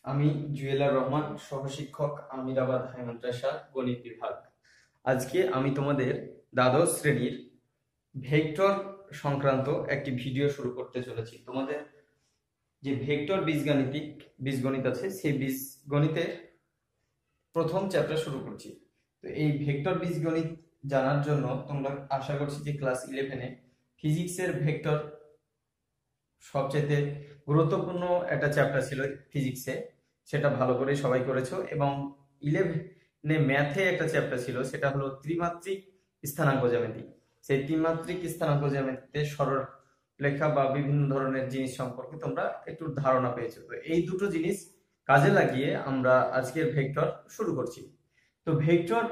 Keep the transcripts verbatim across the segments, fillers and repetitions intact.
আমি জুয়েলার রহমান, সহশিক্ষক, আমিরাবাদ হাই মাদ্রাসা, গণিত বিভাগ। আজকে আমি তোমাদের দ্বাদশ শ্রেণীর ভেক্টর সংক্রান্ত একটি ভিডিও শুরু করতে চলেছি। তোমাদের যে ভেক্টর বীজগাণিতিক বীজগণিত আছে, সেই বীজগণিতের প্রথম চ্যাপ্টার শুরু করছি। তো এই ভেক্টর বীজগণিত জানার জন্য তোমরা আশা করছি যে ক্লাস ইলেভেনে ফিজিক্সের ভেক্টর সবচেয়ে গুরুত্বপূর্ণ একটা চ্যাপ্টার ছিল ফিজিক্সে, সেটা ভালো করে সবাই করেছো। এবং ইলেভেনে ম্যাথে একটা চ্যাপ্টার ছিল, সেটা হলো ত্রিমাত্রিক স্থানাঙ্ক জ্যামিতি। সেই ত্রিমাত্রিক স্থানাঙ্ক জ্যামিতিতে সরলরেখা বা বিভিন্ন ধরনের জিনিস সম্পর্কে তোমরা একটু ধারণা পেয়েছো। তো এই দুটো জিনিস কাজে লাগিয়ে আমরা আজকের ভেক্টর শুরু করছি। তো ভেক্টর,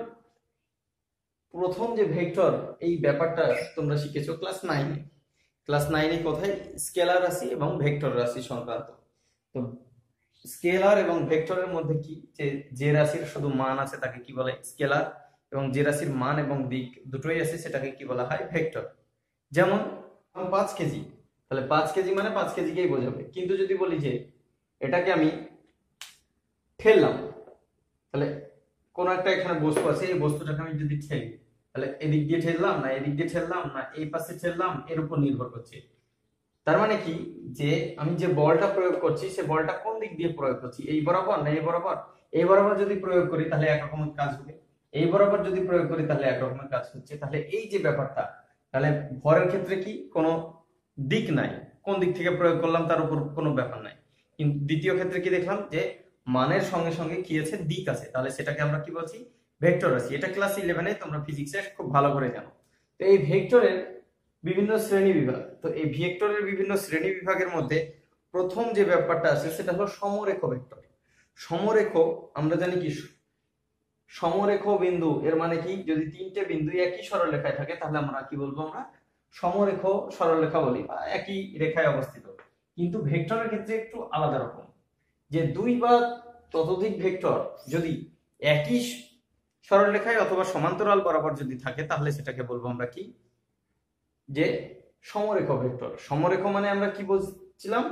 প্রথম যে ভেক্টর, এই ব্যাপারটা তোমরা শিখেছো ক্লাস নাইনে। ক্লাস নাইনে কোথায় স্কেলার রাশি এবং ভেক্টর রাশি সংক্রান্ত। তো স্কেলার এবং ভেক্টরের মধ্যে কি, যে যে রাশির শুধু মান আছে তাকে কি বলে স্কেলার, এবং যে রাশির মান এবং দিক দুটোই আছে সেটাকে কি বলা হয় ভেক্টর। যেমন পাঁচ কেজি, তাহলে পাঁচ কেজি মানে পাঁচ কেজিকেই বোঝাবে। কিন্তু যদি বলি যে এটাকে আমি ঠেললাম, তাহলে কোন একটা এখানে বস্তু আছে, এই বস্তুটাকে আমি যদি ঠেলি, তাহলে এদিক দিয়ে ঠেললাম না এদিক দিয়ে ঠেললাম না এই পাশে ঠেললাম, এর উপর নির্ভর করছে। তার মানে কি, যে আমি যে বলটা প্রয়োগ করছি সে বলটা কোন দিক দিয়ে প্রয়োগ করছি, এই বরাবর না এই বরাবর। এই বরাবর যদি প্রয়োগ করি তাহলে একরকমের কাজ হবে, এই বরাবর যদি প্রয়োগ করি তাহলে একরকমের কাজ হচ্ছে। তাহলে এই যে ব্যাপারটা, তাহলে ভরের ক্ষেত্রে কি কোনো দিক নাই, কোন দিক থেকে প্রয়োগ করলাম তার উপর কোনো ব্যাপার নাই। কিন্তু দ্বিতীয় ক্ষেত্রে কি দেখলাম, যে মানের সঙ্গে সঙ্গে কি আছে, দিক আছে, তাহলে সেটাকে আমরা কি বলছি ভেক্টর রাশি। এটা ক্লাস ইলেভেনে তোমরা ফিজিক্সে খুব ভালো করে জানো। তো এই ভেক্টরের বিভিন্ন শ্রেণী বিভাগ, তো এই ভেক্টরের বিভিন্ন শ্রেণী বিভাগের মধ্যে প্রথম যে ব্যাপারটা আছে সেটা হলো সমরেখ ভেক্টর। সমরেখ আমরা জানি কি, সমরেখ বিন্দু এর মানে কি, যদি তিনটে বিন্দু একই সরলরেখায় থাকে তাহলে আমরা কি বলবো, আমরা সমরেখ সরলরেখা বলি, বা একই রেখায় অবস্থিত। কিন্তু ভেক্টরের ক্ষেত্রে একটু আলাদা রকম, যে দুই বা ততোধিক ভেক্টর যদি একই সরলরেখায় অথবা সমান্তরাল বরাবর যদি থাকে তাহলে সেটাকে বলবো আমরা কি, যে সমরেখ ভেক্টর। সমরেখ মানে আমরা কি বলছিলাম,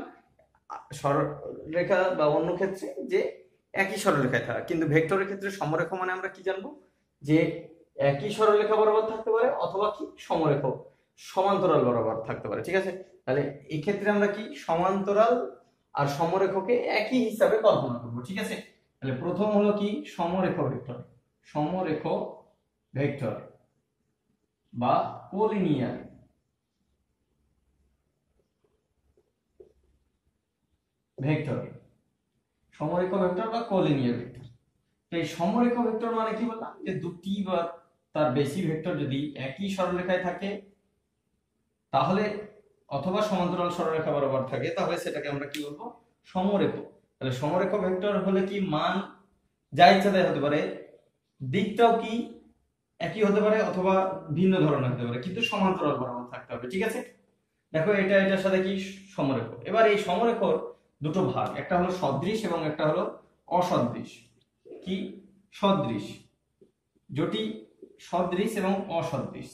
সরলরেখা বা অন্য ক্ষেত্রে যে একই সরলরেখায় থাকা। কিন্তু ভেক্টরের ক্ষেত্রে সমরেখ মানে আমরা কি জানবো, যে একই সরলরেখা বরাবর থাকতে পারে অথবা কি সমরেখ সমান্তরাল বরাবর থাকতে পারে। ঠিক আছে, তাহলে এই ক্ষেত্রে আমরা কি সমান্তরাল আর সমরেখকে একই হিসাবে কল্পনা করবো। ঠিক আছে, তাহলে প্রথম হলো কি সমরেখ ভেক্টর। সমরেখ ভেক্টর বা কোলিনিয়ার ভেক্টর, সমরেখ ভেক্টর বা কোলিনিয়ার ভেক্টর। তো এই সমরেখ ভেক্টর মানে কি বললাম, যে দুটি বা তার বেশি ভেক্টর যদি একই সরলরেখায় থাকে তাহলে, অথবা সমান্তরাল সরলরেখা বরাবর থাকে, তাহলে সেটাকে আমরা কি বলবো সমরেখ। তাহলে সমরেখ ভেক্টর হলে কি, মান যা ইচ্ছা তাই হতে পারে, দিকটাও কি একই হতে পারে অথবা ভিন্ন ধরনের হতে পারে, কিন্তু সমান্তরাল বরাবর থাকতে হবে। ঠিক আছে, দেখো এটা এটার সাথে কি সমরেখ। এবার এই সমরেখর দুটো ভাগ, একটা হলো সদৃশ এবং একটা হলো অসদৃশ। কি সদৃশ, যেটি সদৃশ এবং অসদৃশ,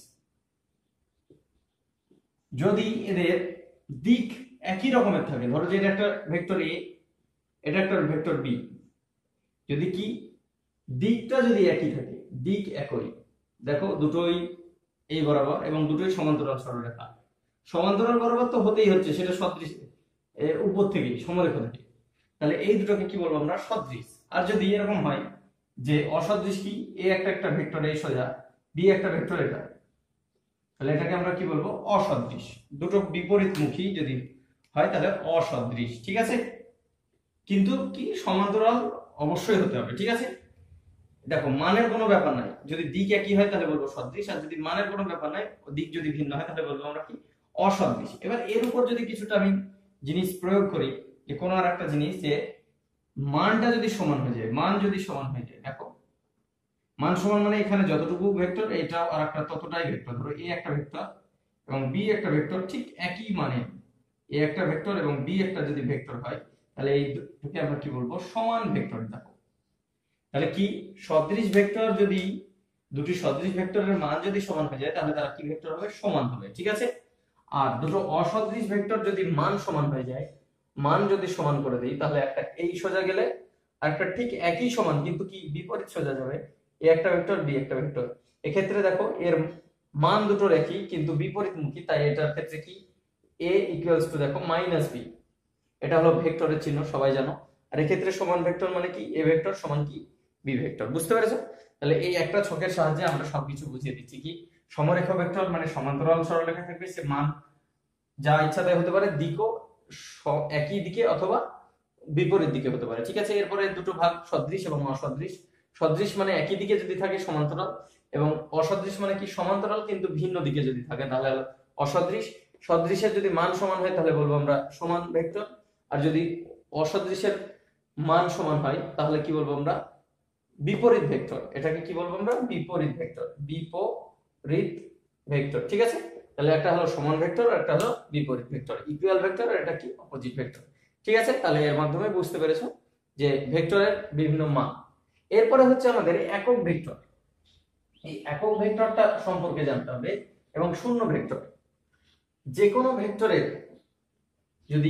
যদি এদের দিক একই রকমের থাকে, ধরো যে এটা একটা ভেক্টর এ, এটা একটা ভেক্টর বি, যদি কি দিকটা যদি একই থাকে, দিক একই, দেখো দুটোই এই বরাবর এবং দুটোই সমান্তরাল সরলরেখা। সমান্তরাল বরাবর তো হতেই হচ্ছে, সেটা সদৃশ এর উপর থেকে সমরেখা থেকে, তাহলে এই দুটোকে কি বলবো আমরা সদৃশ। আর যদি এরকম হয় যে অসদৃশ, কি এ একটা একটা ভেক্টর এই সোজা, বি একটা ভেক্টর এটা, তাহলে এটাকে আমরা কি বলবো অসদৃশ। দুটো বিপরীতমুখী যদি হয় তাহলে অসদৃশ। ঠিক আছে, কিন্তু কি সমান্তরাল অবশ্যই হতে হবে। ঠিক আছে, দেখো মানের কোনো ব্যাপার নাই, যদি দিক একই হয় তাহলে বলবো সদৃশ, আর যদি মানের কোনো ব্যাপার নাই, দিক যদি ভিন্ন হয় তাহলে বলবো আমরা কি অসদৃশ। এবার এর উপর যদি কিছুটা আমি জিনিস প্রয়োগ করি, যে কোনো আর একটা জিনিস, যে মানটা যদি সমান হয়ে যায়, মান যদি সমান হয়ে যায়, দেখো মান সমান মানে এখানে যতটুকু ভেক্টর এটা আর একটা ততটাই ভেক্টর। ধরো এ একটা ভেক্টর এবং বি একটা ভেক্টর, ঠিক একই মানে এ একটা ভেক্টর এবং বি একটা যদি ভেক্টর হয়, তাহলে এই দুটোকে আমরা কি বলবো সমান ভেক্টর। দেখো তাহলে কি সদৃশ ভেক্টর, যদি দুটি সদৃশ ভেক্টরের মান যদি সমান হয়ে যায় তাহলে তারা কি ভেক্টর হবে, সমান হবে। ঠিক আছে, আর দুটো অসদৃশ ভেক্টর যদি মান সমান হয়ে যায়, মান যদি সমান করে দিই তাহলে একটা এই সোজা গেলে আর একটা ঠিক একই সমান কিন্তু কি বিপরীত সোজা যাবে, এ একটা ভেক্টর বি একটা ভেক্টর। এক্ষেত্রে দেখো এর মান দুটোর একই কিন্তু বিপরীতমুখী, তাই এটার ক্ষেত্রে কি এ ইকুয়ালস টু দেখো মাইনাস বি, এটা হলো ভেক্টরের চিহ্ন সবাই জানো। আর এক্ষেত্রে সমান ভেক্টর মানে কি এ ভেক্টর সমান কি বি ভেক্টর, বুঝতে পেরেছো? তাহলে এই একটা ছকের সাহায্যে আমরা সবকিছু বুঝিয়ে দিচ্ছি। কি সমরেখা ভেক্টর মানে সমান্তরাল সরলরেখা থাকবে, সে মান যা ইচ্ছা তাই হতে পারে, দিকও একই দিকে অথবা বিপরীত দিকে হতে পারে, ঠিক আছে। এরপরে দুটো ভাগ সদৃশ এবং অসদৃশ। সদৃশ মানে একই দিকে যদি থাকে সমান্তরাল, এবং অসদৃশ মানে কি সমান্তরাল কিন্তু ভিন্ন দিকে যদি থাকে তাহলে অসদৃশ। সদৃশের যদি মান সমান হয় তাহলে বলবো আমরা সমান ভেক্টর, আর যদি অসদৃশের মান সমান হয় তাহলে কি বলবো আমরা বিপরীত ভেক্টর। এটাকে কি বলবো আমরা বিপরীত ভেক্টর, বিপরীত ভেক্টর, ঠিক আছে। তাহলে একটা হলো সমান ভেক্টর আর একটা হলো বিপরীত ভেক্টর, ইকুয়াল ভেক্টর আর এটা কি অপোজিট ভেক্টর, ঠিক আছে। তাহলে এর মাধ্যমে বুঝতে পেরেছো যে ভেক্টরের বিভিন্ন মান। এরপরে হচ্ছে আমাদের একক ভেক্টর। এই একক ভেক্টরটা সম্পর্কে জানতে হবে, এবং শূন্য ভেক্টর। যে কোনো ভেক্টরের যদি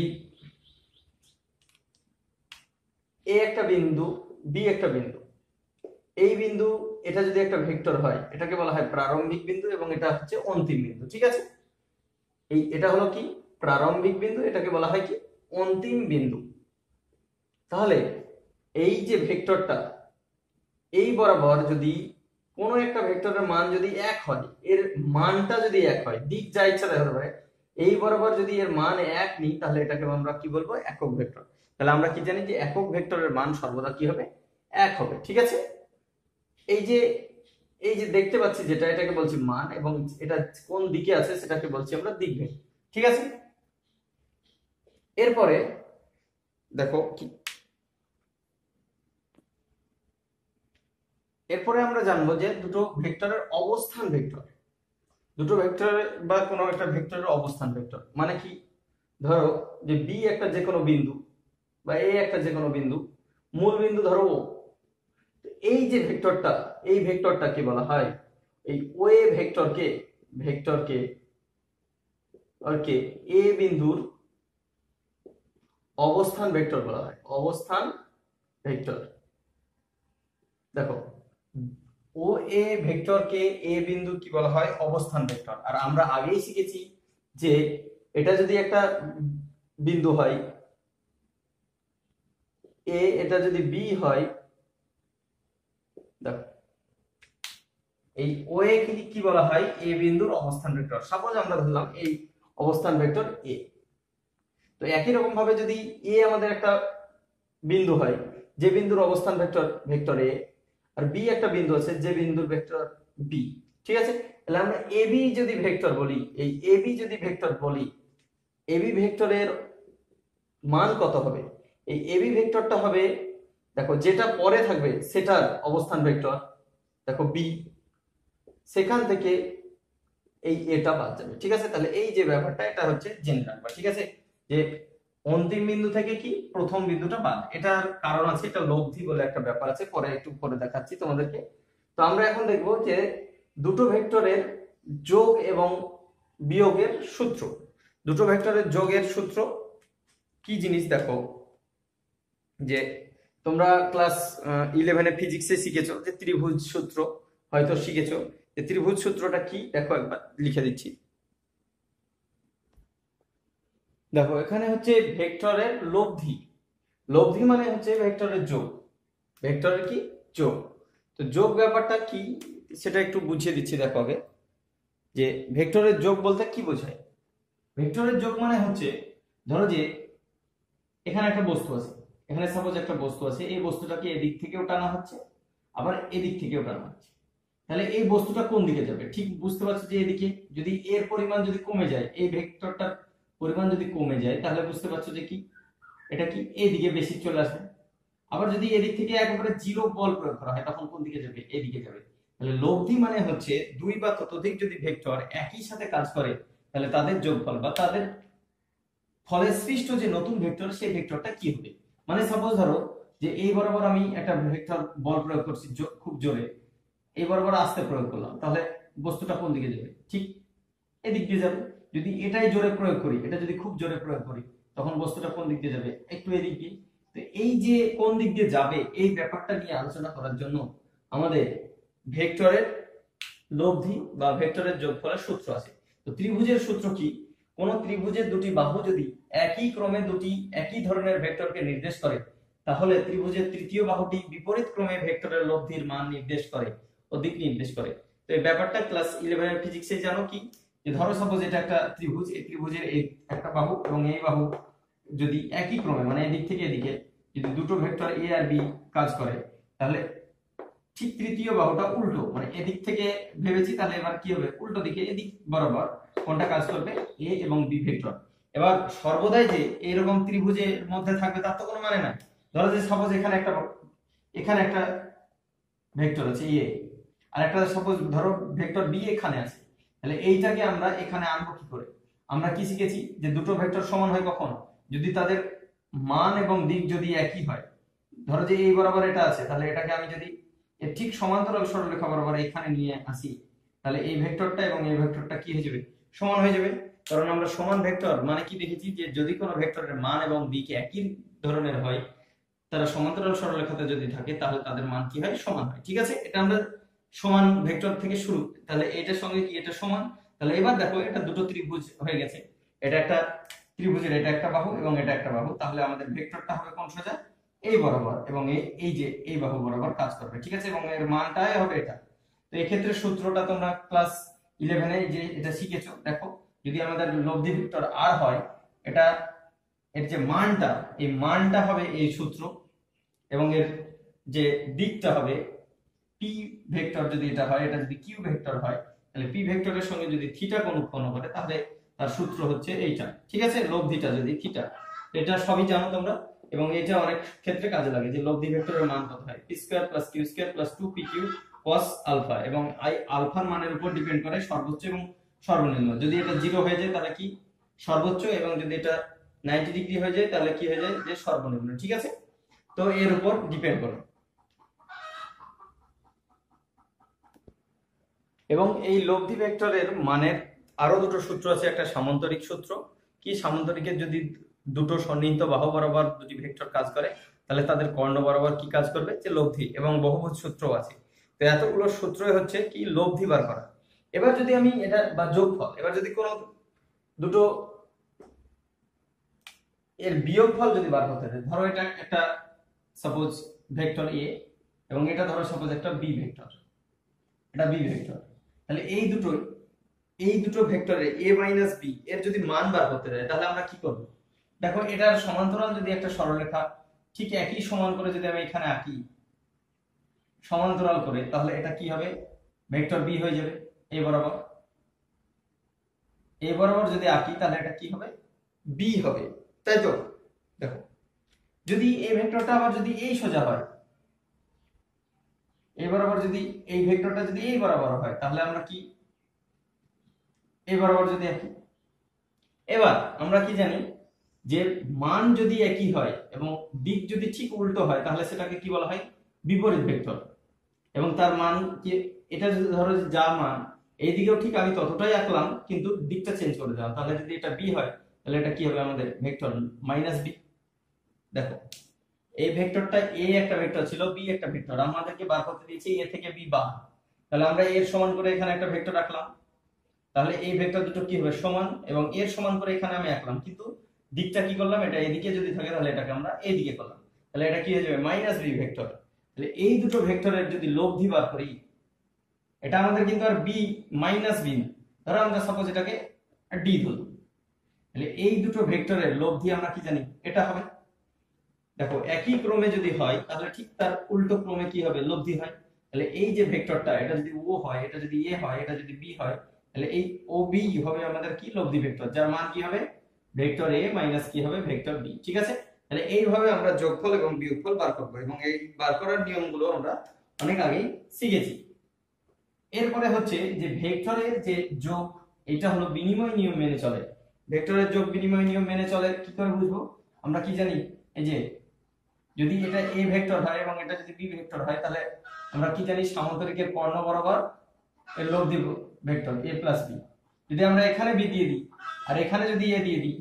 এ একটা বিন্দু বি একটা বিন্দু, এই বিন্দু এটা যদি একটা ভেক্টর হয় এটাকে বলা হয় প্রারম্ভিক বিন্দু, এবং এটা হচ্ছে অন্তিম বিন্দু, ঠিক আছে। এই এটা হলো কি প্রারম্ভিক বিন্দু, এটাকে বলা হয় কি অন্তিম বিন্দু। তাহলে এই যে ভেক্টরটা এই বরাবর যদি কোনো একটা ভেক্টরের মান যদি এক হয়, এর মানটা যদি এক হয়, দিক যা ইচ্ছা দেখা যাবে, এই বরাবর যদি এর মান এক নিই তাহলে এটাকে আমরা কি বলবো একক ভেক্টর। তাহলে আমরা কি জানি যে একক ভেক্টরের মান সর্বদা কি হবে এক হবে, ঠিক আছে। এই যে এই যে দেখতে পাচ্ছি যেটা, এটাকে বলছি মান, এবং এটা কোন দিকে আছে সেটাকে বলছি আমরা দিক ভেক্টর, ঠিক আছে। এরপরে দেখো কি এরপরে আমরা জানবো যে দুটো ভেক্টরের অবস্থান ভেক্টর। দুটো ভেক্টরের বা কোনো একটা ভেক্টরের অবস্থান ভেক্টর মানে কি, ধরো যে বি একটা যে কোনো বিন্দু বা এ একটা যে কোনো বিন্দু, মূল বিন্দু ধরো ও, এই যে ভেক্টরটা এই ভেক্টরটাকে বলা হয় এই ও এ ভেক্টরকে ভেক্টরকে ওকে এ বিন্দুর অবস্থান ভেক্টর বলা হয়, অবস্থান ভেক্টর। দেখো ও এ ভেক্টরকে এ বিন্দু কি বলা হয় অবস্থান ভেক্টর। আর আমরা আগেই শিখেছি যে এটা যদি একটা বিন্দু হয় এ, এটা যদি বি হয়, দেখো এই ও এ কি কি বলা হয় এ বিন্দুর অবস্থান ভেক্টর। সাপোজ আমরা ধরলাম এই অবস্থান ভেক্টর এ, তো একই রকম ভাবে যদি এ আমাদের একটা বিন্দু হয় যে বিন্দুর অবস্থান ভেক্টর ভেক্টর এ, আর বি একটা বিন্দু আছে যে বিন্দুর ভেক্টর বি, ঠিক আছে। তাহলে আমরা এবি যদি ভেক্টর বলি, এই এবি যদি ভেক্টর বলি, এবি ভেক্টরের মান কত হবে, এই এবি ভেক্টরটা হবে দেখো যেটা পরে থাকবে সেটার অবস্থান ভেক্টর, দেখো বি, সেখান থেকে এই এটা বাদ যাবে, ঠিক আছে। তাহলে এই যে ব্যাপারটা এটা হচ্ছে জেনে রাখবা, ঠিক আছে, যে অন্তিম বিন্দু থেকে কি প্রথম বিন্দুটা বাদ। এটার কারণ আছে, এটা লব্ধি বলে একটা ব্যাপার আছে, পরে একটু পরে দেখাচ্ছি তোমাদেরকে। তো আমরা এখন দেখব যে দুটো ভেক্টরের যোগ এবং বিয়োগের সূত্র। দুটো ভেক্টরের যোগের সূত্র কি জিনিস দেখো, যে তোমরা ক্লাস ইলেভেনে ফিজিক্সে শিখেছো যে ত্রিভুজ সূত্র, হয়তো শিখেছো যে ত্রিভুজ সূত্রটা কি, দেখো একবার লিখে দিচ্ছি। দেখো এখানে হচ্ছে ভেক্টরের লব্ধি, লব্ধি মানে হচ্ছে ভেক্টরের যোগ, ভেক্টরের কি যোগ। তো যোগ ব্যাপারটা কি সেটা একটু বুঝিয়ে দিচ্ছি। দেখো আগে যে ভেক্টরের যোগ বলতে কি বোঝায়। ভেক্টরের যোগ মানে হচ্ছে ধরো যে এখানে একটা বস্তু আছে, এখানে সাপোজ একটা বস্তু আছে, এই বস্তুটাকে এদিক থেকেও টানা হচ্ছে আবার এদিক থেকেও টানা হচ্ছে, তাহলে এই বস্তুটা কোন দিকে যাবে ঠিক বুঝতে পারছো যে এদিকে। যদি এর পরিমাণ যদি কমে যায়, এই ভেক্টরটার পরিমাণ যদি কমে যায় তাহলে বুঝতে পারছো যে কি এটা কি এদিকে বেশি চলে আসবে। আবার যদি এদিক থেকে একেবারে জিরো বল প্রয়োগ করা হয় তখন কোন দিকে যাবে, এদিকে যাবে। তাহলে লব্ধি মানে হচ্ছে দুই বা ততোধিক যদি ভেক্টর একই সাথে কাজ করে তাহলে তাদের যোগফল বা তাদের ফলে সৃষ্ট যে নতুন ভেক্টর সেই ভেক্টরটা কি হবে। মানে সাপোজ ধরো যে এই বরাবর আমি একটা ভেক্টর বল প্রয়োগ করছি খুব জোরে, এই বরাবর আস্তে প্রয়োগ করলাম, তাহলে বস্তুটা কোন দিকে যাবে ঠিক এদিক দিয়ে যাবে। যদি এটাই জোরে প্রয়োগ করি, এটা যদি খুব জোরে প্রয়োগ করি তখন বস্তুটা কোন দিক দিয়ে যাবে, একটু এদিক দিয়ে। তো এই যে কোন দিক দিয়ে যাবে এই ব্যাপারটা নিয়ে আলোচনা করার জন্য আমাদের ভেক্টরের লব্ধি বা ভেক্টরের যোগফলের সূত্র আছে। তো ত্রিভুজের সূত্র কি? কোন ত্রিভুজের দুটি বাহু যদি একই ক্রমে দুটি একই ধরনের ভেক্টরকে নির্দেশ করে তাহলে ত্রিভুজের তৃতীয় বাহুটি বিপরীত ক্রমে ভেক্টরের লব্ধির মান নির্দেশ করে ও দিক নির্দেশ করে। তো এই ব্যাপারটা ক্লাস ইলেভেন এর ফিজিক্সে জানো কি, যে ধরো সাপোজ এটা একটা ত্রিভুজ, এই ত্রিভুজের এই একটা বাহু এবং এই বাহু যদি একই ক্রমে মানে এদিক থেকে এদিকে যদি দুটো ভেক্টর এ আর বি কাজ করে তাহলে ঠিক তৃতীয় বাহুটা উল্টো, মানে এদিক থেকে ভেবেছি তাহলে এবার কি হবে, উল্টো দিকে এদিক বরাবর কোনটা কাজ করবে, এ এবং বি ভেক্টর। এবার সর্বদাই যে এরকম ত্রিভুজের মধ্যে থাকবে তার তো কোনো মানে নাই। ধরো যে সাপোজ এখানে একটা এখানে একটা ভেক্টর আছে এ, আর একটা সাপোজ ধরো ভেক্টর বি এখানে আছে, তাহলে এইটাকে আমরা এখানে আনবো কি করে? আমরা কি শিখেছি যে দুটো ভেক্টর সমান হয় কখন, যদি তাদের মান এবং দিক যদি একই হয়। ধরো যে এই বরাবর এটা আছে, তাহলে এটাকে আমি যদি এর ঠিক সমান্তরাল সরলরেখা বরাবর এখানে নিয়ে আসি তাহলে এই ভেক্টরটা এবং এই ভেক্টরটা কি হয়ে যাবে, সমান হয়ে যাবে। কারণ আমরা সমান ভেক্টর মানে কি দেখেছি, যে যদি কোনো ভেক্টরের মান এবং দিক একই ধরনের হয়, তারা সমান্তরাল সরলরেখাতে যদি থাকে তাহলে তাদের মান কি হয়, সমান হয়। ঠিক আছে, এটা আমরা সমান ভেক্টর থেকে শুরু, তাহলে এটার সঙ্গে কি এটা সমান। তাহলে এবার দেখো এটা দুটো ত্রিভুজ হয়ে গেছে, এটা একটা ত্রিভুজের এটা একটা বাহু এবং এটা একটা বাহু, তাহলে আমাদের ভেক্টরটা হবে কোন সোজা এই বরাবর এবং এই যে এই বাহু বরাবর কাজ করবে। ঠিক আছে, এবং এর মানটাই হবে এটা। তো এই ক্ষেত্রে সূত্রটা তোমরা ক্লাস ইলেভেন এ যে এটা শিখেছো, দেখো যদি আমাদের লব্ধি ভেক্টর আর হয়, এটা এর যে মানটা এই মানটা হবে এই সূত্র, এবং এর যে দিকটা হবে পি ভেক্টর, যদি এটা হয় এটা যদি কিউ ভেক্টর হয় তাহলে পি ভেক্টরের সঙ্গে যদি থিটা কোণ উৎপন্ন করে তাহলে তার সূত্র হচ্ছে এইটা। ঠিক আছে, লব্ধিটা যদি থিটা, এটা সবই জানো তোমরা, এবং এটা অনেক ক্ষেত্রে কাজে লাগে যে লব্ধি ভেক্টরের মান কত হয়, P square plus Q square plus two P Q cos alpha, এবং আই আলফার মানের উপর ডিপেন্ড করে সর্বোচ্চ এবং সর্বনিম্ন। যদি এটা জিরো হয়ে যায় তাহলে কি সর্বোচ্চ, এবং যদি এটা নাইনটি ডিগ্রি হয়ে যায় তাহলে কি হয়ে যায়, যে সর্বনিম্ন। ঠিক আছে, তো এর উপর ডিপেন্ড করে। এবং এই লব্ধি ভেক্টরের মানের আরো দুটো সূত্র আছে, একটা সামান্তরিক সূত্র কি, সামান্তরিকের যদি দুটো সন্নিহিত বাহু বরাবর দুটি ভেক্টর কাজ করে তাহলে তাদের কর্ণ বরাবর কি কাজ করবে, যে লব্ধি, এবং বহুভুজ সূত্র আছে। তো এতগুলো সূত্রই হচ্ছে কি লব্ধি বার করা। এবার যদি আমি এটা বা যোগফল, এবার যদি কোনো দুটো এর বিয়োগফল যদি বার করতে চাই, ধরো এটা একটা সাপোজ ভেক্টর এ এবং এটা ধরো সাপোজ একটা বি ভেক্টর, এটা বি ভেক্টর, তাহলে এই দুটো এই দুটো ভেক্টরের a মাইনাস b এর যদি মান বার করতে চাই তাহলে আমরা কি করব? দেখো এটার সমান্তরাল যদি একটা সরলরেখা ঠিক একই সমান করে যদি আমি এখানে আঁকি সমান্তরাল করে, তাহলে এটা কি হবে, ভেক্টর b হয়ে যাবে এই বরাবর। এই বরাবর যদি আঁকি তাহলে এটা কি হবে, b হবে, তাই তো? দেখো যদি এই ভেক্টরটা আবার যদি এই সোজা হয়, এই বরাবর যদি এই ভেক্টরটা যদি এই বরাবর হয় তাহলে আমরা কি এই বরাবর যদি একই। এবার আমরা কি জানি যে মান যদি একই হয় এবং দিক যদি ঠিক উল্টো হয় তাহলে সেটাকে কি বলা হয়, বিপরীত ভেক্টর। এবং তার মান কি, এটা যদি ধরো যা মান এইদিকেও ঠিক আমি ততটাই আঁকলাম কিন্তু দিকটা চেঞ্জ করে দিলাম, তাহলে যদি এটা বি হয় তাহলে এটা কি হবে আমাদের ভেক্টর মাইনাস বি। দেখো এই ভেক্টরটা এ একটা ভেক্টর ছিল, বি একটা ভেক্টর, আমাদেরকে বার করতে দিয়েছে এ থেকে বি বার, তাহলে আমরা এর সমান করে এখানে একটা ভেক্টর রাখলাম, তাহলে এই ভেক্টর দুটো কি হবে সমান, এবং এর সমান করে এখানে আমি আঁকলাম কিন্তু দিকটা কি করলাম, এটা এদিকে যদি থাকে তাহলে এটাকে আমরা এইদিকে করলাম, তাহলে এটা কি হয়ে যাবে মাইনাস বি ভেক্টর। তাহলে এই দুটো ভেক্টরের যদি লব্ধি বার করি, এটা আমাদের কিন্তু আর বি মাইনাস বি না, ধরো আমরা সাপোজ এটাকে ডি ধরলাম, তাহলে এই দুটো ভেক্টরের লব্ধি আমরা কি জানি এটা হবে। দেখো একই ক্রমে যদি হয় তাহলে ঠিক তার উল্টো ক্রমে কি হবে, লব্ধি হয়। তাহলে এই যে ভেক্টরটা এটা যদি ও হয়, এটা যদি এ হয়, এটা যদি বি হয়, তাহলে এই ও বি হবে আমাদের কি লব্ধি ভেক্টর, যার মান কি হবে ভেক্টর এ মাইনাস কি হবে ভেক্টর বি। ঠিক আছে, তাহলে এইভাবে আমরা যোগফল এবং বিয়োগফল বার করব, এবং এই বার করার নিয়মগুলো আমরা অনেক আগেই শিখেছি। এরপরে হচ্ছে যে ভেক্টরের যে যোগ, এটা হলো বিনিময় নিয়ম মেনে চলে। ভেক্টরের যোগ বিনিময় নিয়ম মেনে চলে কি করে বুঝবো, আমরা কি জানি, এই যে যদি এটা a ভেক্টর হয় এবং এটা যদি b ভেক্টর হয় তাহলে আমরা কি জানি সামান্তরিকের কর্ণ বরাবর এর লব্ধি ভেক্টর a প্লাস b। যদি আমরা এখানে b দিয়ে দিই আর এখানে যদি a দিয়ে দিই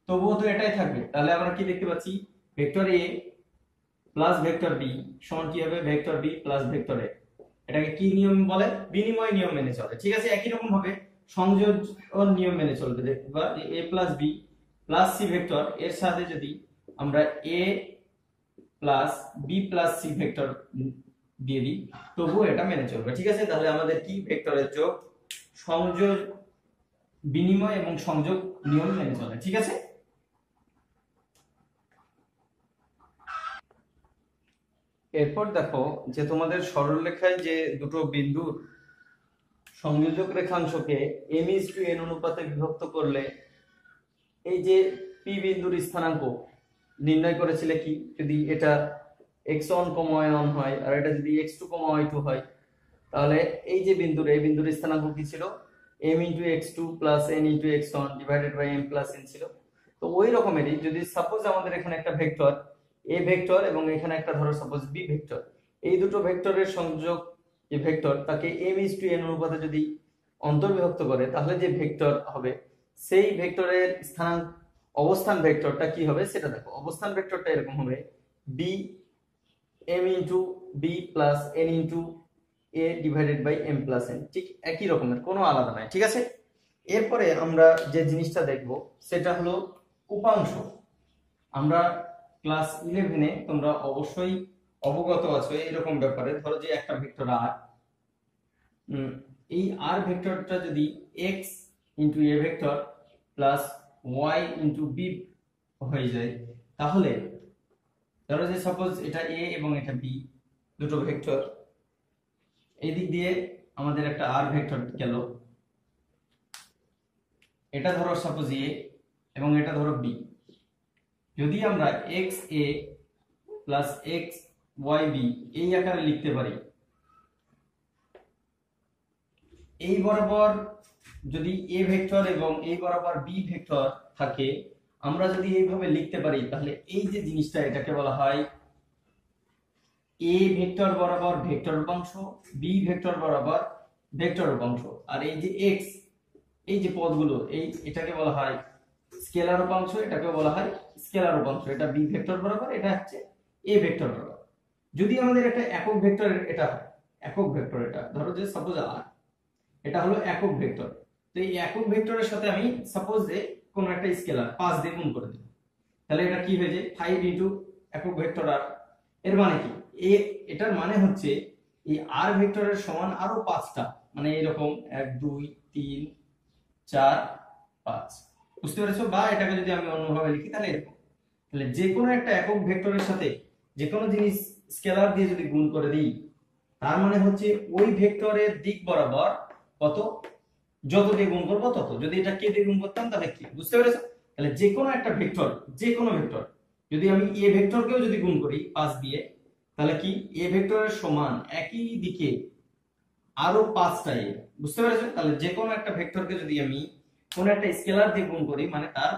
তবুও তো এটাই থাকবে। তাহলে আমরা কি দেখতে পাচ্ছি, vector A plus vector B সমান কি হবে, vector B plus vector A. এটাকে কি নিয়ম বলে, বিনিময় নিয়ম মেনে চলে। ঠিক আছে, একই রকম ভাবে সংযোজন নিয়ম মেনে চলবে। দেখবা A plus B plus C vector এর সাথে যদি আমরা A plus B plus C vector দিয়ে দিই তবুও এটা মেনে চলবে। ঠিক আছে, তাহলে আমাদের কি ভেক্টরের যোগ, সংযোগ, বিনিময় এবং সংযোগ নিয়ম মেনে চলে। ঠিক আছে, এরপর দেখো যে তোমাদের সরলরেখায় যে দুটো বিন্দুর সংযোজক রেখাংশকে এম ইজ টু এন অনুপাতে বিভক্ত করলে এই যে পি বিন্দুর স্থানাঙ্ক নির্ণয় করেছিলে কি, যদি এটা এক্স ওয়ান, ওয়াই ওয়ান হয় আর এটা যদি এক্স টু, ওয়াই টু হয়, তাহলে এই যে বিন্দুর এই বিন্দুর স্থানাঙ্ক কি ছিল, m into X two plus n into X one divided by m plus n ছিল। তো ওই রকমেরই যদি সাপোজ আমাদের এখানে একটা ভেক্টর a ভেক্টর এবং এখানে একটা ধরো সাপোজ b ভেক্টর, এই দুটো ভেক্টরের সংযোগ যে ভেক্টর তাকে m ইজ টু n অনুপাতে যদি অন্তর্বিভক্ত করে তাহলে যে ভেক্টর হবে সেই ভেক্টরের স্থানাঙ্ক অবস্থান ভেক্টরটা কি হবে সেটা দেখো। অবস্থান ভেক্টরটা এরকম হবে b m into b plus n into a divided by m plus n, ঠিক একই রকমের, কোনো আলাদা নাই। ঠিক আছে, এরপরে আমরা যে জিনিসটা দেখব সেটা হলো উপাংশ। আমরা ক্লাস ইলেভেনে তোমরা অবশ্যই অবগত আছো এইরকম ব্যাপারে। ধরো যে একটা ভেক্টর আর, এই আর ভেক্টরটা যদি x into a vector plus y into b হয়ে যায়, তাহলে ধরো যে সাপোজ এটা a এবং এটা b দুটো ভেক্টর, এই দিক দিয়ে আমাদের একটা আর ভেক্টর গেল, এটা ধরো সাপোজ a এবং এটা ধরো b। যদি আমরা X A plus X Y B এই আকারে লিখতে পারি, এই বরাবর যদি a ভেক্টর এবং এই বরাবর b ভেক্টর থাকে, আমরা যদি এইভাবে লিখতে পারি তাহলে এই যে জিনিসটা এটাকে বলা হয় a ভেক্টর বরাবর ভেক্টর উপাংশ, b ভেক্টর বরাবর ভেক্টর উপাংশ, আর এই যে x এই যে পদগুলো এই এটাকে বলা হয় স্কেলার উপাংশ, এটাকে বলা হয় স্কেলার উপাংশ। এটা b ভেক্টর বরাবর, এটা হচ্ছে a ভেক্টর বরাবর। যদি আমাদের একটা একক ভেক্টর এটা হয়, একক ভেক্টর এটা ধরো যে সাপোজ আর, এটা হলো একক ভেক্টর। তো এই একক ভেক্টরের সাথে আমি সাপোজ যে কোন একটা স্কেলার পাঁচ দিয়ে গুণ করে দিই, তাহলে এটা কি হয়ে যায় ফাইভ ইনটু একক ভেক্টর আর। এর মানে কি, এ এটার মানে হচ্ছে এই আর ভেক্টরের সমান আরো পাঁচটা, মানে এরকম এক দুই তিন চার পাঁচ, বুঝতে পেরেছো? বা এটাকে যদি আমি অন্যভাবে লিখি তাহলে এরকম, তাহলে যে কোনো একটা একক ভেক্টরের সাথে যে কোনো জিনিস স্কেলার দিয়ে যদি গুণ করে দিই, তার মানে হচ্ছে ওই ভেক্টরের দিক বরাবর কত, যত দিয়ে গুণ করবো তত। যদি এটা কে দিয়ে গুণ করতাম তাহলে কি, বুঝতে পেরেছো? তাহলে যে কোনো একটা ভেক্টর, যে কোনো ভেক্টর যদি আমি এ ভেক্টরকেও যদি গুণ করি পাঁচ দিয়ে, তাহলে কি এ ভেক্টরের সমান একই দিকে আরো পাঁচটা এ, বুঝতে পেরেছো? তাহলে যে কোনো একটা ভেক্টরকে যদি আমি কোন একটা স্কেলার দিয়ে গুণ করি, মানে তার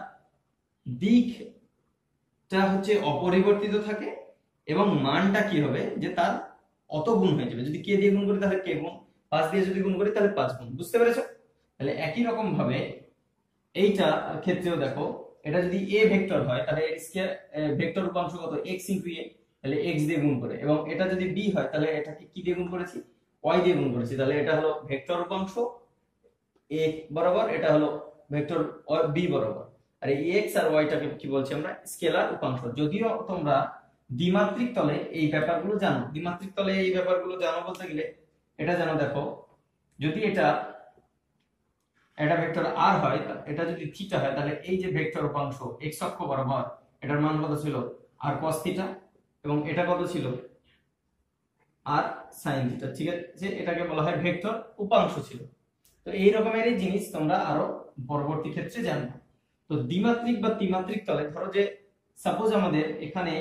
দিকটা হচ্ছে অপরিবর্তিত থাকে এবং মানটা কি হবে যে তার অত গুণ হয়ে যাবে। যদি কে দিয়ে গুণ করি তাহলে কে গুণ, পাঁচ দিয়ে যদি গুণ করি তাহলে পাঁচ গুণ, বুঝতে পেরেছো? তাহলে একই রকম ভাবে এইটা ক্ষেত্রেও দেখো, এটা যদি এ ভেক্টর হয় তাহলে এর স্কেয়ার ভেক্টর উপাংশ কত x ইনটু a, তাহলে x দিয়ে গুণ করে, এবং এটা যদি b হয় তাহলে এটাকে কি দিয়ে গুণ করেছি, y দিয়ে গুণ করেছি। তাহলে এটা হলো ভেক্টর উপাংশ a বরাবর, এটা হলো ভেক্টর b বরাবর, আর এই x আর y টাকে কি বলছি আমরা, স্কেলার উপাংশ। যদিও তোমরা দ্বিমাত্রিক তলে এই ব্যাপারগুলো জানো, দ্বিমাত্রিক তলে এই ব্যাপারগুলো জানো বলতে গেলে এটা জানো, দেখো যদি এটা এটা ভেক্টর আর হয়, এটা যদি থিটা হয়, তাহলে এই যে ভেক্টর উপাংশ x অক্ষ বরাবর এটার মান কত ছিল আর cos থিটা, এবং এটা কত ছিল আর sin থিটা। ঠিক আছে, এটাকে বলা হয় ভেক্টর উপাংশ ছিল। তো এই রকমেরই জিনিস তোমরা আরো পরবর্তী ক্ষেত্রে জানবে। তো দ্বিমাত্রিক বা ত্রিমাত্রিক তলে ধরো যে সাপোজ আমাদের এখানে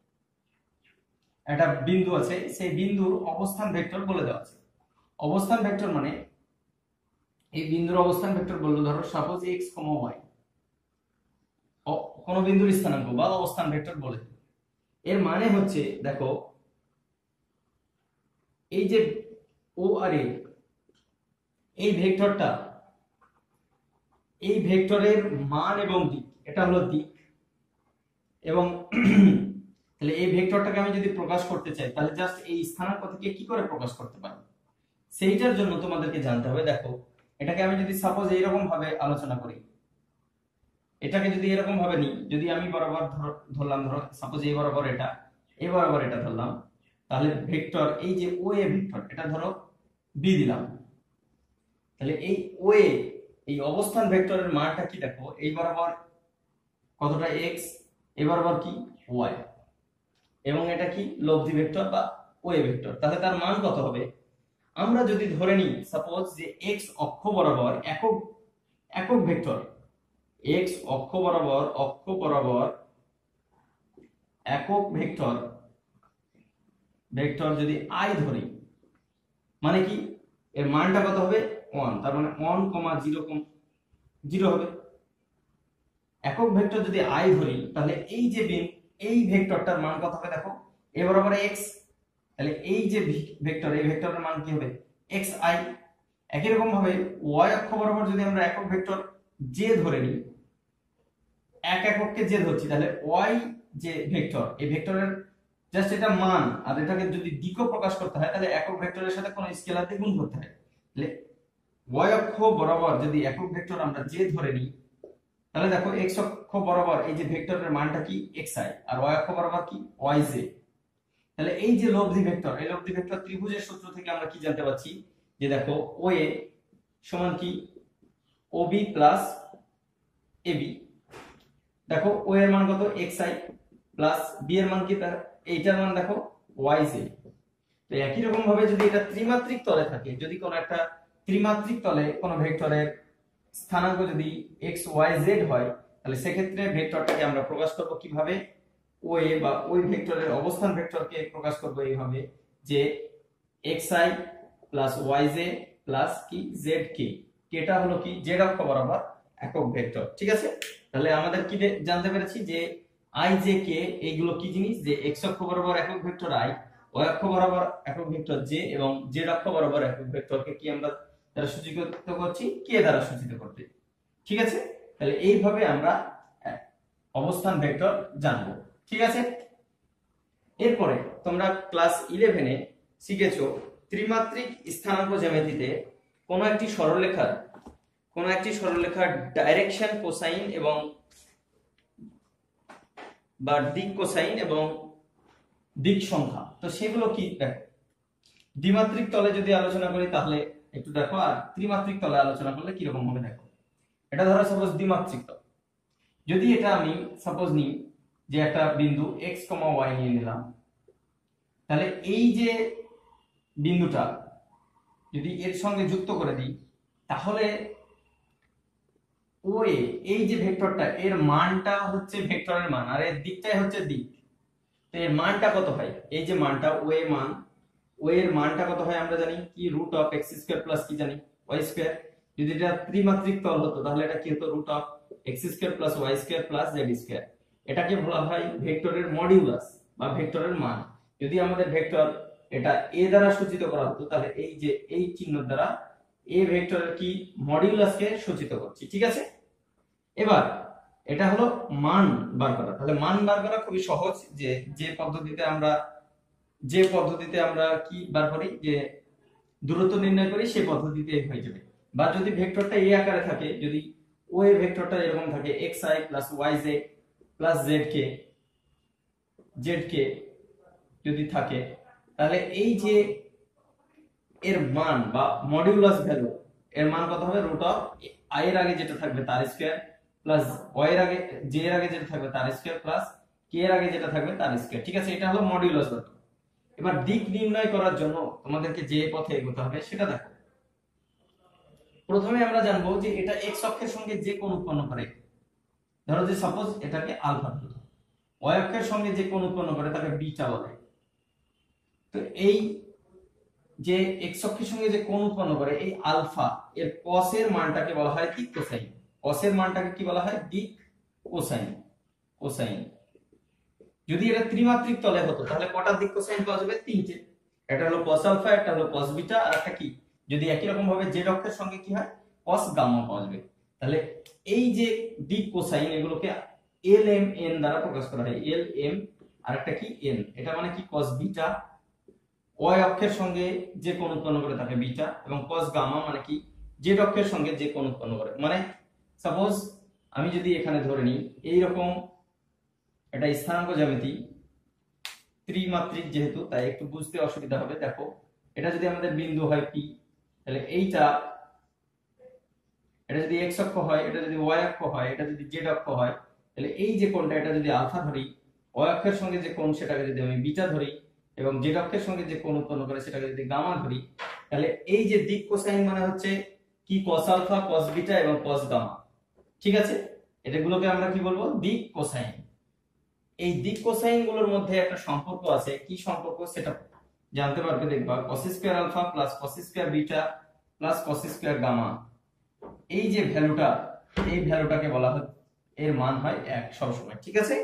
একটা বিন্দু আছে, সেই বিন্দুর অবস্থান ভেক্টর বলে দেওয়া আছে। অবস্থান ভেক্টর মানে এই বিন্দুর অবস্থান ভেক্টর বললো ধরো সাপোজ x, y, কোন বিন্দুর স্থানাঙ্ক বা অবস্থান ভেক্টর বলে। এর মানে হচ্ছে দেখো এই যে ও আর এ, এই ভেক্টরটা, এই ভেক্টরের মান এবং দিক এটা হলো দিক। এবং তাহলে এই ভেক্টরটাকে আমি যদি প্রকাশ করতে চাই তাহলে জাস্ট এই স্থানাঙ্ক থেকে কি করে প্রকাশ করতে পারি সেইটার জন্য তোমাদেরকে জানতে হবে। দেখো এটাকে আমি যদি সাপোজ এইরকম ভাবে আলোচনা করি, এটাকে যদি এরকম ভাবে নিই, যদি আমি বরাবর ধরলাম, ধরো সাপোজ এই বরাবর এটা, এই বরাবর এটা ধরলাম, তাহলে ভেক্টর এই যে ও এ ভেক্টর এটা ধরো বি দিলাম, তাহলে এই ও এ এই অবস্থান ভেক্টরের মানটা কি দেখো, এই বরাবর কতটা এক্স, এই বরাবর কি ওয়াই, এবং এটা কি লব্ধি ভেক্টর বা ও এ ভেক্টর, তাহলে তার মান কত হবে? আমরা যদি ধরে নিই সাপোজ যে এক্স অক্ষ বরাবর একক একক ভেক্টর, এক্স অক্ষ বরাবর অক্ষ বরাবর একক ভেক্টর ভেক্টর যদি আই ধরি, মানে কি এর মানটা কত হবে ওয়ান, তার মানে ওয়ান কমা জিরো জিরো হবে। একক ভেক্টর যদি আই ধরি তাহলে এই যে এই ভেক্টরটার মান কত হবে দেখো, এ বরাবর এক্স, তাহলে এই যে ভেক্টর এই ভেক্টরের মান কি হবে এক্স আই। একই রকম ভাবে ওয়াই অক্ষ বরাবর যদি আমরা একক ভেক্টর জে ধরে নিই, এক একককে জে ধরছি, তাহলে ওয়াই যে ভেক্টর এই ভেক্টরের জাস্ট এটা মান, আর এটাকে যদি দিকও প্রকাশ করতে হয় তাহলে একক ভেক্টরের সাথে কোনো স্কেলার দিয়ে গুণ করতে হয়। তাহলে ওয়াই অক্ষ বরাবর যদি একক ভেক্টর আমরা জে ধরে নিই তাহলে দেখো এক্স অক্ষ বরাবর এই যে ভেক্টরের মানটা কি এক্স আই, আর ওয়াই অক্ষ বরাবর কি ওয়াই জে। তাহলে এই যে লব্ধি ভেক্টর, এই লব্ধি ভেক্টর ত্রিভুজের সূত্র থেকে আমরা কি জানতে পারছি যে দেখো ও এ সমান কি O B plus A B. দেখো ও এর মান কত এক্স আই প্লাস বি এর মান কি, তার এইটার মান দেখো ওয়াই জে। তো একই রকম ভাবে যদি এটা ত্রিমাত্রিক তলে থাকে, যদি কোনো একটা ত্রিমাত্রিক তলে কোনো ভেক্টরের স্থানাঙ্ক যদি এক্স ওয়াই জেড হয়, তাহলে সেক্ষেত্রে ভেক্টরটাকে আমরা প্রকাশ করব কিভাবে, ও এ বা ওই ভেক্টরের অবস্থান ভেক্টরকে প্রকাশ করব এইভাবে যে X I plus Y J plus কি জেড কে, কেটা হলো কি জেড অক্ষ বরাবর একক ভেক্টর। ঠিক আছে, তাহলে আমাদের কি জানতে পেরেছি যে আই জে কে এইগুলো কি জিনিস, যে এক্স অক্ষ বরাবর একক ভেক্টর আই, ওয়াই অক্ষ বরাবর একক ভেক্টর জে, এবং জেড অক্ষ বরাবর একক ভেক্টরকে কি আমরা দ্বারা সূচিত করছি কে দ্বারা সূচিত করতে। ঠিক আছে, তাহলে এইভাবে আমরা অবস্থান ভেক্টর জানবো। ঠিক আছে, এরপরে তোমরা ক্লাস ইলেভেনে শিখেছো ত্রিমাত্রিক স্থানাঙ্ক জ্যামিতিতে কোন একটি সরলরেখার কোন একটি সরলরেখার ডাইরেকশন কোসাইন এবং বা দিক কোসাইন এবং দিক সংখ্যা, তো সেগুলো কি দেখো। দ্বিমাত্রিক তলে যদি আলোচনা করি তাহলে একটু দেখো, আর ত্রিমাত্রিক তলে আলোচনা করলে কিরকম হবে দেখো। এটা ধরো সাপোজ দ্বিমাত্রিক তল, যদি এটা আমি সাপোজ নিই যে একটা বিন্দু x, y নিয়ে নিলাম, তাহলে এই যে বিন্দুটা যদি এর সঙ্গে যুক্ত করে দিই তাহলে ও এ এই যে ভেক্টরটা এর মানটা হচ্ছে ভেক্টরের মান, আর এর দিকটাই হচ্ছে দিক। তো এর মানটা কত হয়, এই যে মানটা ও এ মান, ও এর মানটা কত হয় আমরা জানি কি root of X square plus কি জানি ওয়াই স্কয়ার। যদি এটা ত্রিমাত্রিক তল হতো তাহলে এটা কি হতো root of X square plus Y square plus Z square. এটাকে বলা হয় ভেক্টরের মডিউলাস বা ভেক্টরের মান। যদি আমাদের ভেক্টর এটা এ দ্বারা সূচিত করা হতো তাহলে এই যে এই চিহ্ন দ্বারা এ ভেক্টরের কি মডিউলাসকে সূচিত করছি। ঠিক আছে, এবার এটা হলো মান বার করা। তাহলে মান বার করা খুবই সহজ, যে যে পদ্ধতিতে আমরা যে পদ্ধতিতে আমরা কি বার করি, যে দূরত্ব নির্ণয় করি সেই পদ্ধতিতে হয়ে যাবে। বা যদি ভেক্টরটা এই আকারে থাকে, যদি ও এ ভেক্টরটা এরকম থাকে xi plus yj plus zk zk যদি থাকে, তাহলে এই যে এর মান বা মডিউলাস ভ্যালু, এর মান কত হবে রুট অফ i এর আগে যেটা থাকবে তার স্কয়ার প্লাস y এর আগে j এর আগে যেটা থাকবে তার স্কয়ার প্লাস k এর আগে যেটা থাকবে তার স্কয়ার। ঠিক আছে, এটা হলো মডিউলাস ভ্যালু। এবার দিক নির্ণয় করার জন্য তোমাদেরকে যে পথে এগোতে হবে সেটা দেখো। প্রথমে আমরা জানবো যে এটা x অক্ষের সঙ্গে যে কোণ উৎপন্ন করে, ধরো যে সাপোজ এটাকে আলফা ধরি, y অক্ষের সঙ্গে যে কোণ উৎপন্ন করে তাকে বিটা বলে। তো এই যে x অক্ষের সঙ্গে যে কোণ উৎপন্ন করে এই আলফা এর cos এর মানটাকে বলা হয় দিক কোসাইন। cos এর মানটাকে কি বলা হয় দিক কোসাইন কোসাইন। যদি এটা ত্রিমাত্রিক তলে হতো তাহলে কটা দিক কোসাইন পাওয়া যাবে, তিনটে। একটা হলো cos আলফা, একটা হলো cos বিটা, আর একটা কি যদি একই রকম ভাবে z অক্ষের সঙ্গে কি হয় cos গামা পাওয়া যাবে। তাহলে এই যে দিক কোসাইন এগুলোকে এল এম এন দ্বারা প্রকাশ করা হয়। এল এম আর একটা কি এন, এটা মানে কি কস বিটা, ওয়াই অক্ষের সঙ্গে যে কোণ উৎপন্ন করে তাকে বিটা, এবং কস গামা মানে কি জেড অক্ষের সঙ্গে যে কোণ উৎপন্ন করে। মানে সাপোজ আমি যদি এখানে ধরে নিই এইরকম এটা স্থানাঙ্ক জ্যামিতি, ত্রিমাত্রিক যেহেতু তাই একটু বুঝতে অসুবিধা হবে। দেখো এটা যদি আমাদের বিন্দু হয় পি, তাহলে এইটা এটা যদি এক্স অক্ষ হয়, এটা যদি ওয়াই অক্ষ হয়, এটা যদি জেড অক্ষ হয়, তাহলে এই যে কোণটা এটা যদি আলফা ধরি, ওয়াই অক্ষের সঙ্গে যে কোণ সেটাকে যদি আমি বিটা ধরি, এবং জেড অক্ষের সঙ্গে যে কোণ উৎপন্ন করে সেটাকে যদি গামা ধরি, তাহলে এই যে দিক কোসাইন মানে হচ্ছে কি কস আলফা, কস বিটা এবং কস গামা। ঠিক আছে, এটাগুলোকে আমরা কি বলবো, দিক কোসাইন। এই দিক কোসাইন গুলোর মধ্যে একটা সম্পর্ক আছে, কি সম্পর্ক সেটা জানতে পারবে দেখবা, cos square alpha plus cos square beta plus cos square gamma, এই যে ভ্যালুটা, এই ভ্যালুটাকে বলা হয়, এর মান হয় এক সব সময়। ঠিক আছে,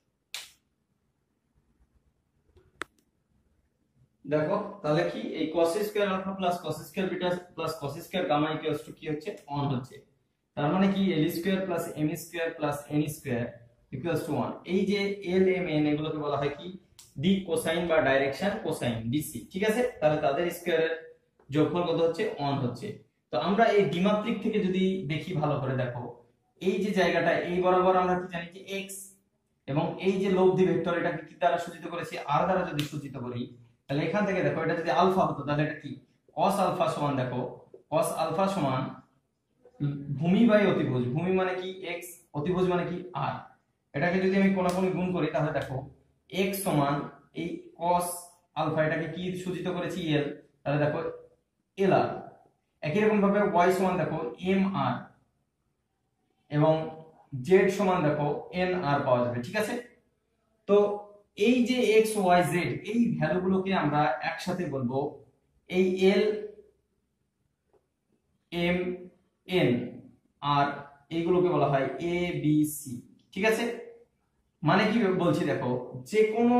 দেখো তাহলে কি এই cos square alpha plus cos square beta plus cos square gamma equals to কি হচ্ছে, ওয়ান হচ্ছে। তার মানে কি l square plus m square plus n square equals to one. এই যে l m n এগুলোকে বলা হয় কি দিক কোসাইন বা ডাইরেকশন কোসাইন, ডিসি। ঠিক আছে, তাহলে তাদের স্কয়ারের যোগফল কত হচ্ছে, ওয়ান হচ্ছে। তো আমরা এই দ্বিমাত্রিক থেকে যদি দেখি ভালো করে, দেখো এই যে জায়গাটা এই বরাবর আমরা কি জানি যে x, এবং এই যে লব্ধি ভেক্টর এটাকে কি দ্বারা সূচিত করেছি, r দ্বারা যদি সূচিত করি, তাহলে এখান থেকে দেখো এটা যদি আলফা হতো তাহলে এটা কি cos আলফা সমান, দেখো cos আলফা সমান ভূমি বাই অতিভুজ, ভূমি মানে কি x, অতিভুজ মানে কি r। এটাকে যদি আমি কোণাকুণি গুণ করি তাহলে দেখো x সমান এই cos আলফা, এটাকে কি সূচিত করেছি l, তাহলে দেখো lr। একই রকম ভাবে y সমান দেখো mr, এবং z সমান দেখো nr পাওয়া যাবে। ঠিক আছে, তো এই যে x y z এই ভ্যালুগুলোকে আমরা একসাথে বলবো এই l m n আর এইগুলোকে বলা হয় a b c। ঠিক আছে, মানে কি বলছি, দেখো যে কোনো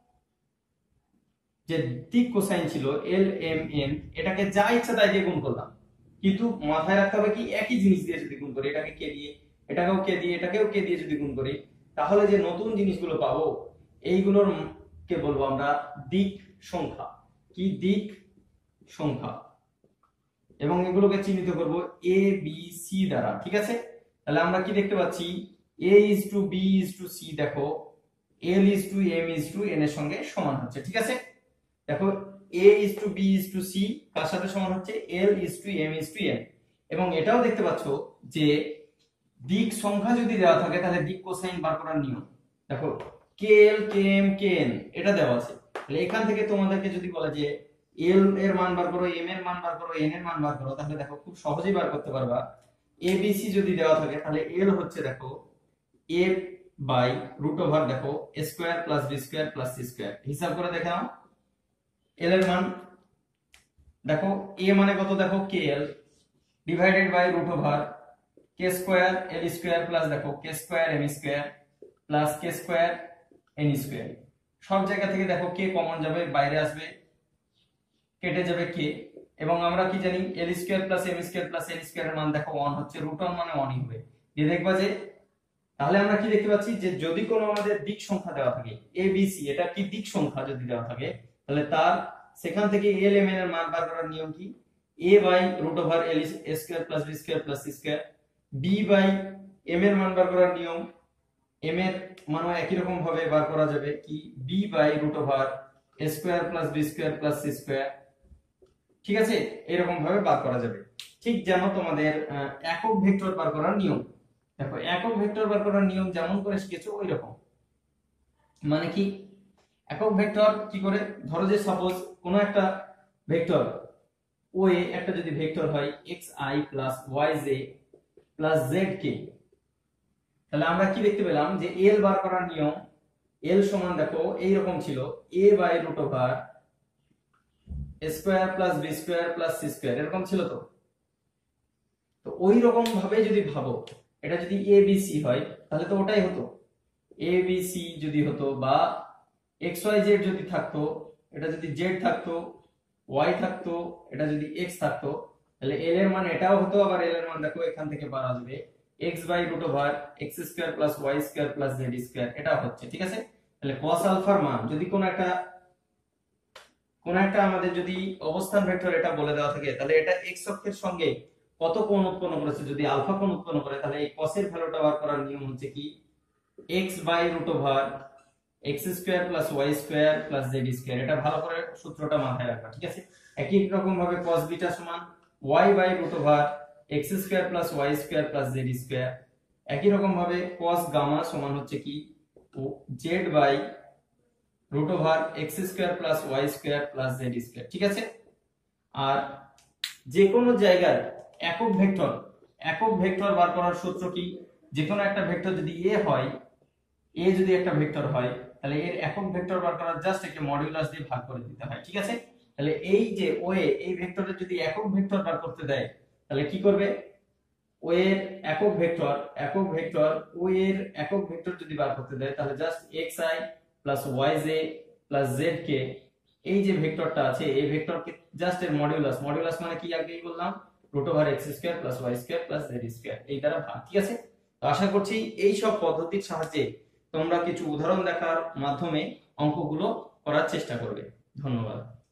যে দিক কোসাইন ছিল l m n, এটাকে যা ইচ্ছা তাই দিয়ে গুণ করলাম, কিন্তু মাথায় রাখতে হবে কি একই জিনিস দিয়ে যদি গুণ করি, এটাকে কে দিয়ে, এটাকেও কে দিয়ে, এটাকেও কে দিয়ে যদি গুণ করি, তাহলে যে নতুন জিনিসগুলো পাবো এইগুলোর কে বলবো আমরা দিক সংখ্যা। কি দিক সংখ্যা, এবং এগুলোকে চিহ্নিত করব a b c দ্বারা। ঠিক আছে, তাহলে আমরা কি দেখতে পাচ্ছি, a is to b is to c, দেখো l is to m is to n এর সঙ্গে সমান হচ্ছে। ঠিক আছে, দেখো a is to b is to c কার সাথে সমান হচ্ছে, l is to m is to n। এবং এটাও দেখতে পাচ্ছ যে দিক সংখ্যা যদি দেওয়া থাকে তাহলে দিক কোসাইন বার করার নিয়ম, দেখো kl km kn এটা দেওয়া আছে। তাহলে এখান থেকে তোমাদেরকে যদি বলে যে l এর মান বার করো, m এর মান বার করো, n এর মান বার করো, তাহলে দেখো খুব সহজেই বার করতে পারবা। abc যদি দেওয়া থাকে তাহলে l হচ্ছে দেখো a বাই রুট ওভার দেখো square plus B square plus C square. হিসাব করে দেখে নাও l এর মান, দেখো a মানে কত, দেখো kl divided by root over k square l square plus দেখো k square m square plus k square n square. সব জায়গা থেকে দেখো k কমন যাবে, বাইরে আসবে, কেটে যাবে k, এবং আমরা কি জানি l square plus m square plus n square এর মান দেখো ওয়ান হচ্ছে, রুট ওয়ান মানে ওয়ান ই হবে। দিয়ে দেখবা যে তাহলে আমরা কি দেখতে পাচ্ছি যে যদি কোনো আমাদের দিক সংখ্যা দেওয়া থাকে a b c, এটা কি দিক সংখ্যা যদি দেওয়া থাকে, তাহলে তার সেখান থেকে l m n এর মান বার করার নিয়ম কি, a by root over l square plus b square plus c square, b by m এর মান বার করার নিয়ম, m এর মান একই রকম ভাবে বার করা যাবে কি b by root over square plus b square plus c square. ঠিক আছে, এরকম ভাবে বার করা যাবে। ঠিক যেন তোমাদের একক ভেক্টর বার করার নিয়ম, দেখো একক ভেক্টর বার করার নিয়ম যেমন করে শিখেছো ওই রকম। মানে কি একক ভেক্টর কি করে, ধরো যে সাপোজ কোনো একটা ভেক্টর ওয়ে একটা যদি ভেক্টর হয় xi plus yj plus zk, তাহলে আমরা কি দেখতে পেলাম যে l বার করার নিয়ম, l সমান দেখো এই রকম ছিল a by root over square plus B square plus C square, এরকম ছিল। তো তো ওই রকম ভাবে যদি ভাবো এটা যদি a b c হয় তাহলে তো ওটাই হতো, a b c যদি হতো, বা x y z যদি থাকতো, এটা যদি z থাকতো, y থাকতো, এটা যদি x থাকতো, তাহলে এল এর মান এটাও হতো, আবার এল এর মান দেখো এখান থেকে পাওয়া যাবে x by root over X square plus Y square plus Z square, এটা হচ্ছে। ঠিক আছে, তাহলে cos আলফার মান যদি কোন একটা কোন একটা আমাদের যদি অবস্থান ভেক্টর এটা বলে দেওয়া থাকে, তাহলে এটা x অক্ষের সঙ্গে কত কোণ উৎপন্ন করেছে, যদি আলফা কোণ উৎপন্ন করে, তাহলে এই cos এর ভ্যালুটা বার করার নিয়ম হচ্ছে কি x by root over X square plus Y square plus Z square. এটা ভালো করে সূত্রটা মাথায় রাখবা। ঠিক আছে, একই রকম ভাবে cos বিটা সমান y by root over X square plus Y square plus Z square. একই রকম ভাবে cos গামা সমান হচ্ছে কি z by root over X square plus Y square plus Z square. ঠিক আছে, আর যে কোনো জায়গার একক ভেক্টর একক ভেক্টর বার করার সূত্র কি, যে কোনো একটা ভেক্টর যদি a হয়, a যদি একটা ভেক্টর হয়, তাহলে এর একক ভেক্টর বার করার জাস্ট একটা মডিউলাস দিয়ে ভাগ করে দিতে হয়। ঠিক আছে, তাহলে এই যে ও এ এই ভেক্টরের যদি একক ভেক্টর বার করতে দেয়, তাহলে কি করবে, ও এর একক ভেক্টর একক ভেক্টর ও এর একক ভেক্টর যদি বার করতে দেয়, তাহলে just xi plus yj plus zk, এই যে ভেক্টরটা আছে এই ভেক্টরকে জাস্ট এর মডিউলাস, মডিউলাস মানে কি আগেই বললাম root over X square plus Y square plus Z square, এই দ্বারা ভাগ। ঠিক আছে, তো আশা করছি এই সব পদ্ধতির সাহায্যে তোমরা কিছু উদাহরণ দেখার মাধ্যমে অঙ্কগুলো করার চেষ্টা করবে। ধন্যবাদ।